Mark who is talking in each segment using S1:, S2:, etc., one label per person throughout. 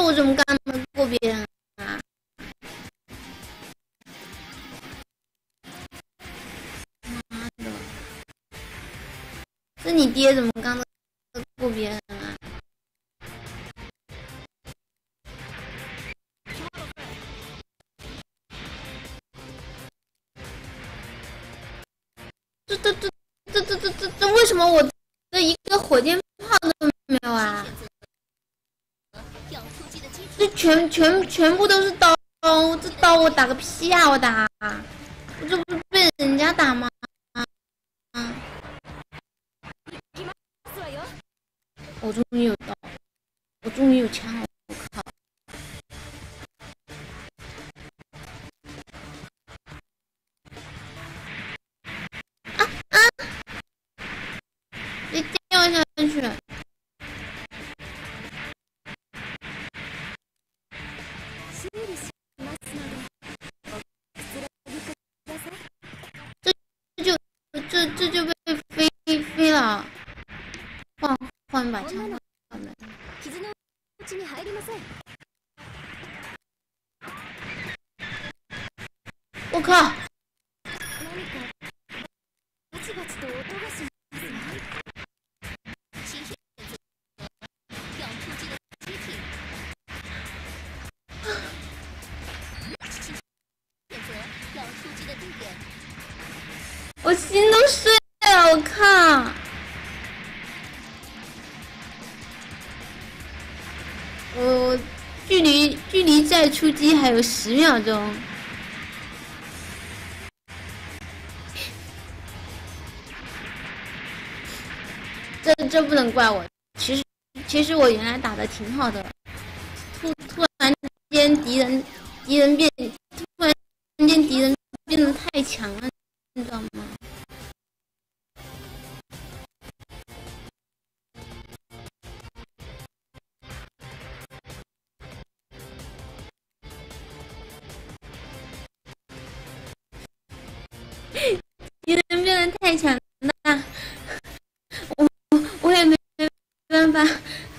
S1: 我怎么干得过别人啊？妈的！是你爹怎么干得过别人啊？这为什么我的一个火箭炮都没有啊？这全部都是刀，这刀我打个屁啊！我打，我这不是被人家打吗？我终于有刀，我终于有枪了！我靠！你掉下去了！这就被飞了，换一把枪吧。我靠！我心都碎了，我靠！我距离再出击还有10秒钟。这不能怪我，其实我原来打的挺好的，突然间敌人变得太强了，你知道吗？敌人变得太强了，我也没办法。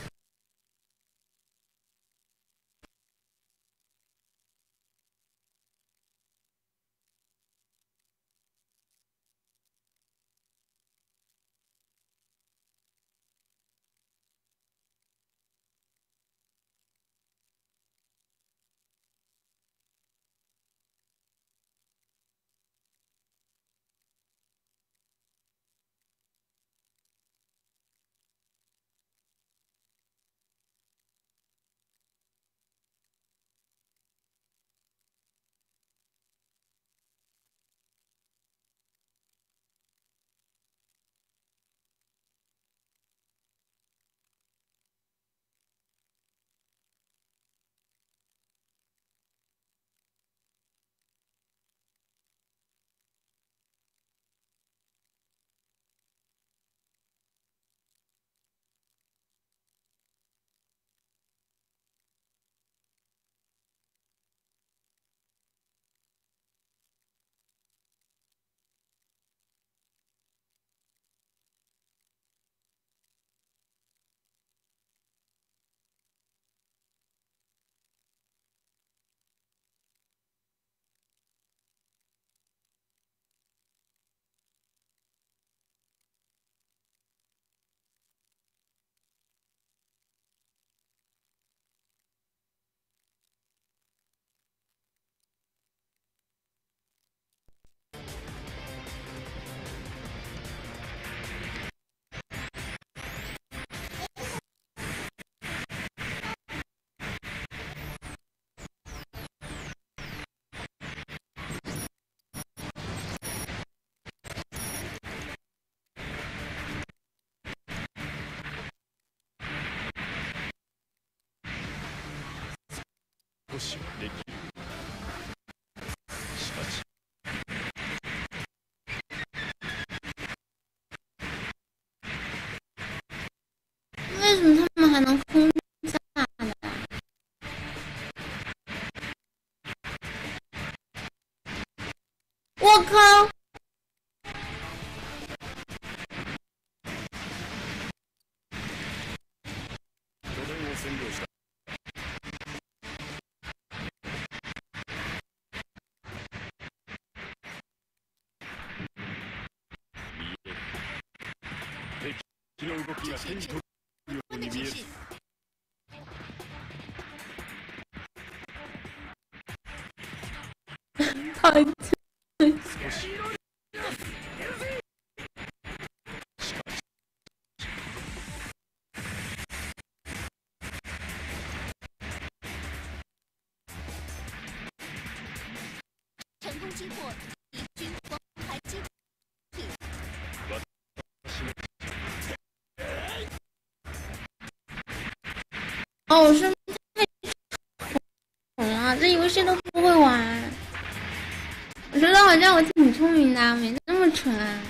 S2: しはできる。しかし
S1: 为什么他们还能轰炸呢？我靠！
S2: 拠点を占領した。
S1: 太
S2: 成功击破敌军王牌机体。
S1: 哦，我是太蠢了，这游戏都不会玩。我觉得好像我挺聪明的，没那么蠢啊。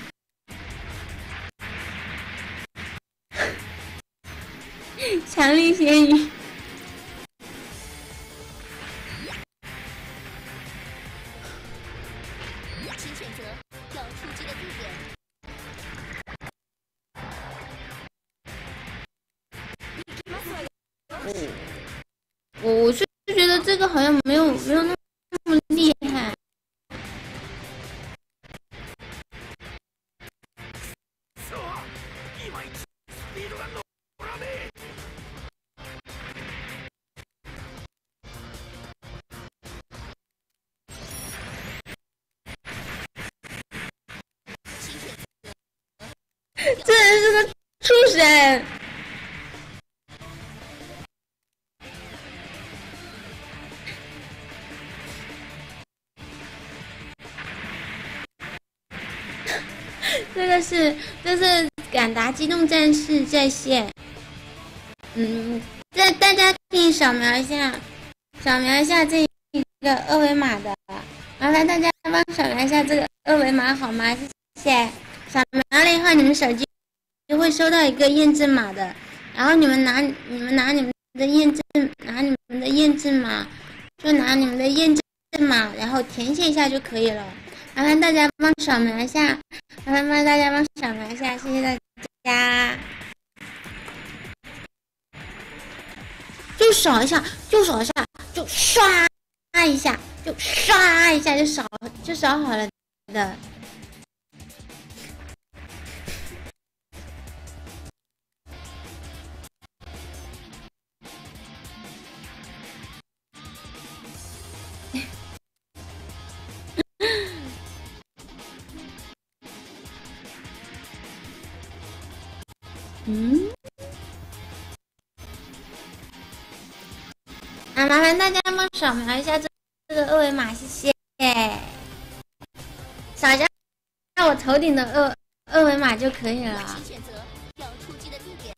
S1: 强力咸鱼。
S2: 请选择要出击的地点。
S1: 我是觉得这个好像没有那么厉害。这人是个畜生！这是敢达机动战士在线。大家可以扫描一下这个二维码的，麻烦大家帮扫描一下这个二维码好吗？谢谢。扫描了以后，你们手机就会收到一个验证码的，然后你们拿你们的验证码，就拿你们的验证码，然后填写一下就可以了。麻烦大家帮扫描一下，谢谢大家。就扫一下，就刷一下，就扫好了的。麻烦大家帮扫描一下这个二维码，谢谢。扫一下我头顶的二维码就可以了。
S2: 请选择要出击的地点。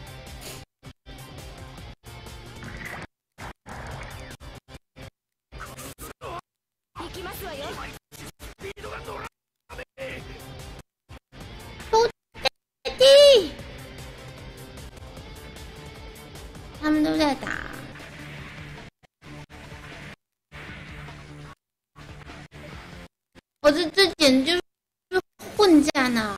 S1: 他们都在打。我这简直就是混战呢，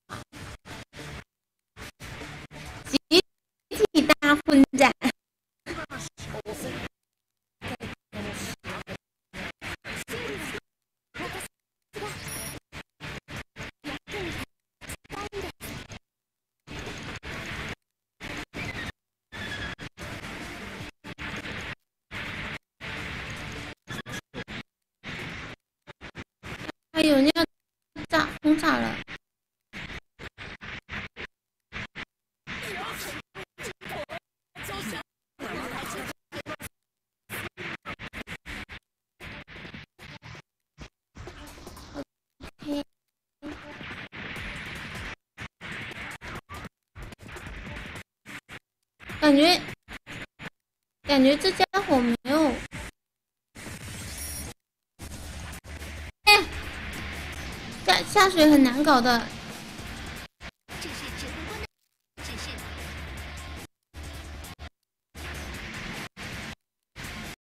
S1: 集体大混战。还有那个红草了。感觉这家伙没有。下水很难搞的。